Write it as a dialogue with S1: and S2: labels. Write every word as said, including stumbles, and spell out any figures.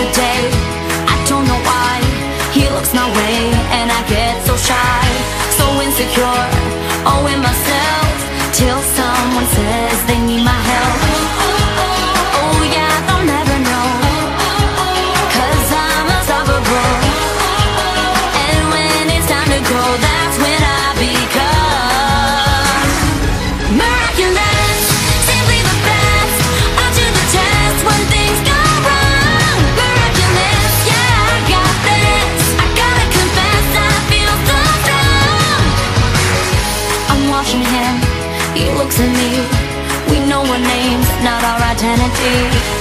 S1: the day. I don't know why he looks my way, and I get so shy, so insecure, oh in myself, till someone says they need my help. Oh yeah, they'll never know, 'cause I'm unstoppable. And when it's time to go, that's when I become miraculous, simply the best, up to the test when things go wrong. Miraculous, yeah, I got this, I gotta confess, I feel so strong. I'm watching him, he looks at me, we know our names, not our identity.